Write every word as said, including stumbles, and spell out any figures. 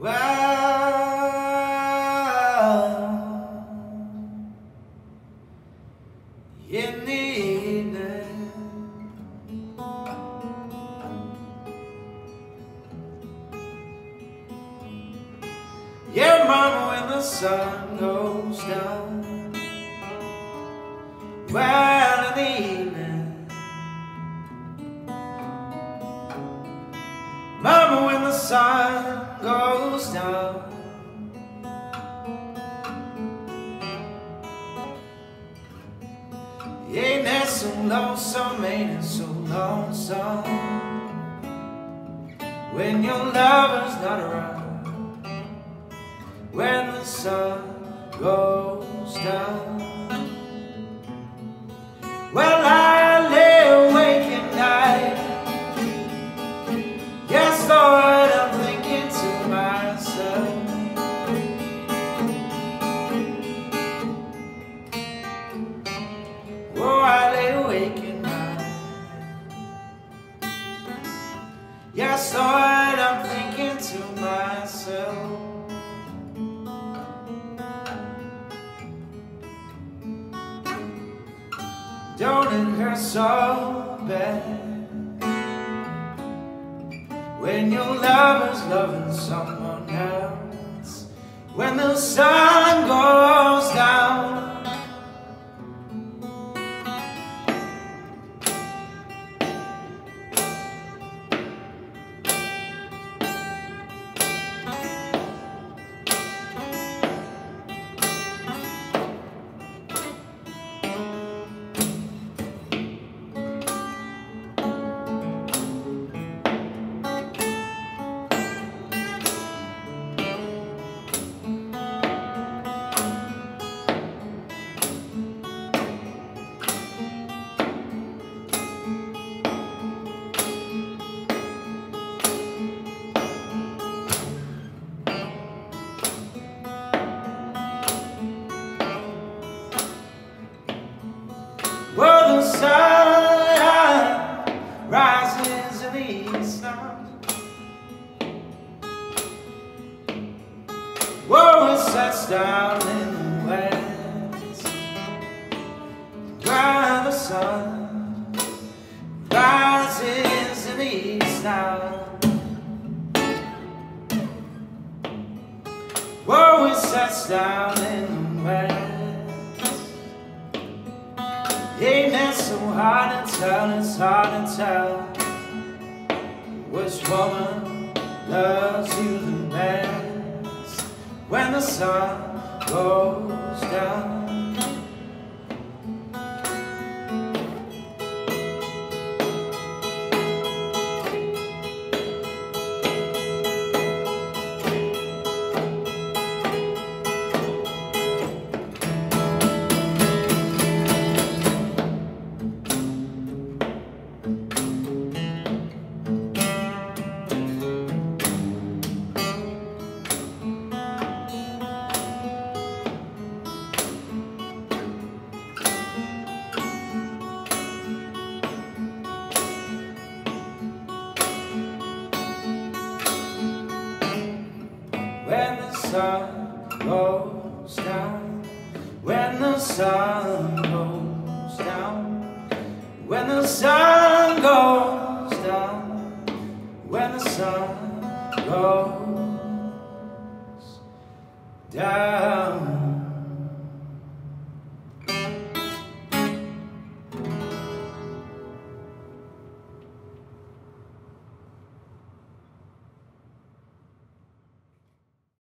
Well, in the evening, yeah, mama, when the sun goes down. Well, in the evening, mama, when the sun goes down. Ain't that so lonesome, ain't it so lonesome, when your lover's not around, when the sun goes down. Well, I lay awake at night, yes, Lord, I'm thinking to myself, oh, I lay awake at night, yes, Lord, I'm thinking to myself, don't it hurt so bad when your lover's loving someone else, when the sun goes down? Well, the sun rises in the east now. Whoa, it sets down in the west. While the sun rises in the east now. Whoa, it sets down in the west. Ain't that so hard to tell, it's hard to tell which woman loves you the best when the sun goes down. When the sun goes down, when the sun goes down, when the sun goes down, when the sun goes down.